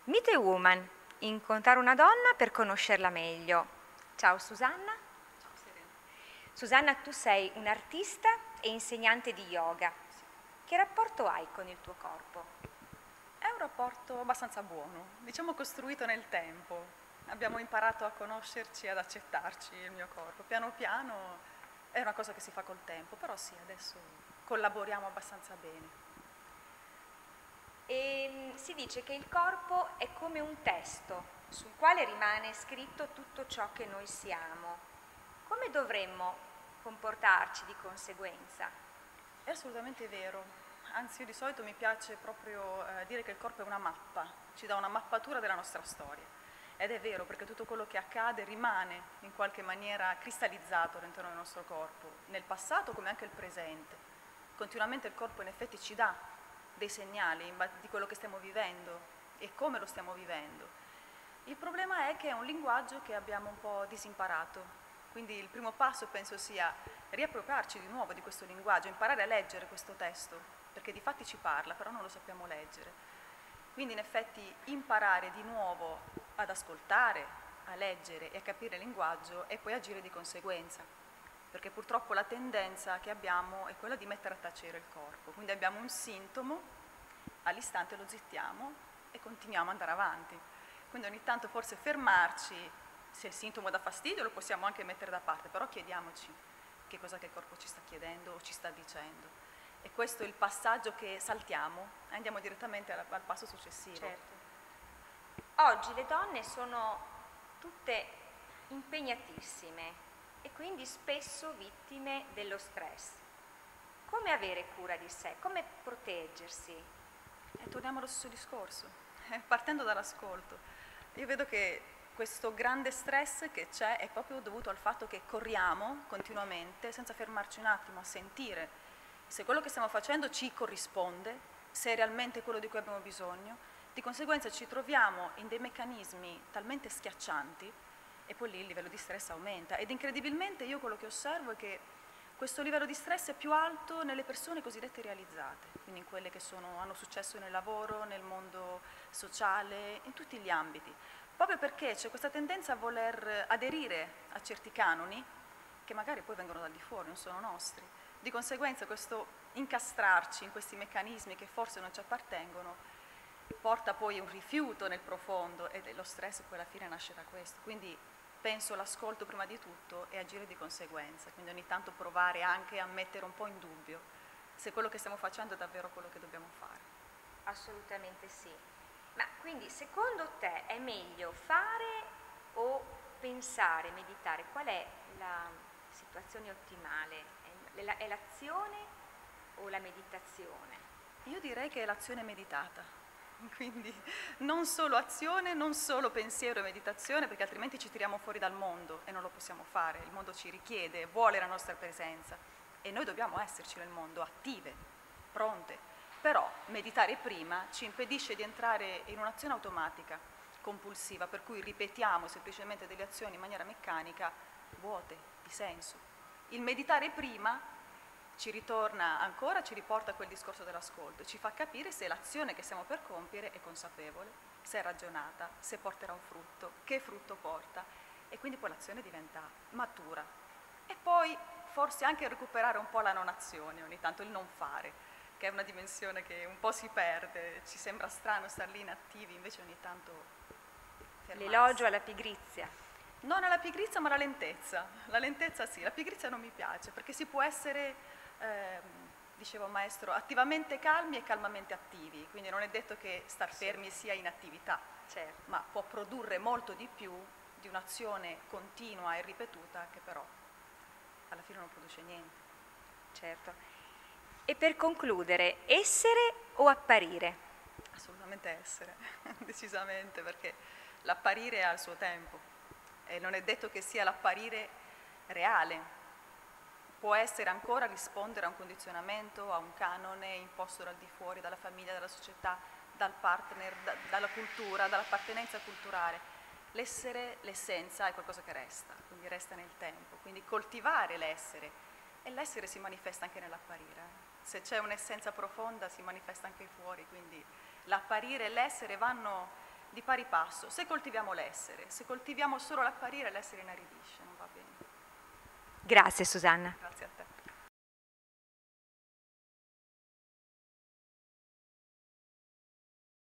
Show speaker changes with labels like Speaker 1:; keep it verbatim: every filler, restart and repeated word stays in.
Speaker 1: Meet a Woman, incontrare una donna per conoscerla meglio. Ciao Susanna.
Speaker 2: Ciao Serena.
Speaker 1: Susanna, tu sei un'artista e insegnante di yoga. Che rapporto hai con il tuo corpo?
Speaker 2: È un rapporto abbastanza buono, diciamo costruito nel tempo. Abbiamo imparato a conoscerci e ad accettarci il mio corpo. Piano piano è una cosa che si fa col tempo, però sì, adesso collaboriamo abbastanza bene.
Speaker 1: E si dice che il corpo è come un testo sul quale rimane scritto tutto ciò che noi siamo. Come dovremmo comportarci di conseguenza?
Speaker 2: È assolutamente vero, anzi io di solito mi piace proprio eh, dire che il corpo è una mappa, ci dà una mappatura della nostra storia. Ed è vero perché tutto quello che accade rimane in qualche maniera cristallizzato all'interno del nostro corpo, nel passato come anche il presente. Continuamente il corpo in effetti ci dà dei segnali di quello che stiamo vivendo e come lo stiamo vivendo. Il problema è che è un linguaggio che abbiamo un po' disimparato, quindi il primo passo penso sia riappropriarci di nuovo di questo linguaggio, imparare a leggere questo testo, perché di fatti ci parla, però non lo sappiamo leggere. Quindi in effetti imparare di nuovo ad ascoltare, a leggere e a capire il linguaggio e poi agire di conseguenza, perché purtroppo la tendenza che abbiamo è quella di mettere a tacere il corpo, quindi abbiamo un sintomo, all'istante lo zittiamo e continuiamo ad andare avanti. Quindi ogni tanto forse fermarci, se il sintomo dà fastidio lo possiamo anche mettere da parte, però chiediamoci che cosa che il corpo ci sta chiedendo o ci sta dicendo. E questo è il passaggio che saltiamo e andiamo direttamente al, al passo successivo.
Speaker 1: Certo. Oggi le donne sono tutte impegnatissime e quindi spesso vittime dello stress. Come avere cura di sé? Come proteggersi?
Speaker 2: E torniamo allo stesso discorso, eh, partendo dall'ascolto. Io vedo che questo grande stress che c'è è proprio dovuto al fatto che corriamo continuamente senza fermarci un attimo a sentire se quello che stiamo facendo ci corrisponde, se è realmente quello di cui abbiamo bisogno. Di conseguenza ci troviamo in dei meccanismi talmente schiaccianti e poi lì il livello di stress aumenta. Ed incredibilmente io quello che osservo è che questo livello di stress è più alto nelle persone cosiddette realizzate, quindi in quelle che sono, hanno successo nel lavoro, nel mondo sociale, in tutti gli ambiti, proprio perché c'è questa tendenza a voler aderire a certi canoni che magari poi vengono dal di fuori, non sono nostri. Di conseguenza questo incastrarci in questi meccanismi che forse non ci appartengono porta poi un rifiuto nel profondo e lo stress poi alla fine nasce da questo. Quindi penso l'ascolto prima di tutto e agire di conseguenza, quindi ogni tanto provare anche a mettere un po' in dubbio se quello che stiamo facendo è davvero quello che dobbiamo fare.
Speaker 1: Assolutamente sì. Ma quindi secondo te è meglio fare o pensare, meditare? Qual è la situazione ottimale? È l'azione o la meditazione?
Speaker 2: Io direi che è l'azione meditata, quindi non solo azione, non solo pensiero e meditazione, perché altrimenti ci tiriamo fuori dal mondo e non lo possiamo fare. Il mondo ci richiede, vuole la nostra presenza e noi dobbiamo esserci nel mondo, attive, pronte. Però meditare prima ci impedisce di entrare in un'azione automatica, compulsiva, per cui ripetiamo semplicemente delle azioni in maniera meccanica, vuote di senso. Il meditare prima ci ritorna ancora, ci riporta a quel discorso dell'ascolto, ci fa capire se l'azione che stiamo per compiere è consapevole, se è ragionata, se porterà un frutto, che frutto porta, e quindi poi l'azione diventa matura. E poi forse anche recuperare un po' la non azione, ogni tanto il non fare, che è una dimensione che un po' si perde, ci sembra strano star lì inattivi, invece ogni tanto fermarsi.
Speaker 1: L'elogio alla pigrizia.
Speaker 2: Non alla pigrizia ma alla lentezza. La lentezza sì, la pigrizia non mi piace perché si può essere, eh, diceva un maestro, attivamente calmi e calmamente attivi, quindi non è detto che star fermi sia inattività,
Speaker 1: certo,
Speaker 2: ma può produrre molto di più di un'azione continua e ripetuta che però alla fine non produce niente.
Speaker 1: Certo. E per concludere, essere o apparire?
Speaker 2: Assolutamente essere, decisamente, perché l'apparire ha il suo tempo. E non è detto che sia l'apparire reale, può essere ancora rispondere a un condizionamento, a un canone imposto dal di fuori, dalla famiglia, dalla società, dal partner, da, dalla cultura, dall'appartenenza culturale. L'essere, l'essenza è qualcosa che resta, quindi resta nel tempo, quindi coltivare l'essere e l'essere si manifesta anche nell'apparire. Se c'è un'essenza profonda si manifesta anche fuori, quindi l'apparire e l'essere vanno di pari passo. Se coltiviamo l'essere, se coltiviamo solo l'apparire, l'essere inaridisce, non va bene.
Speaker 1: Grazie Susanna.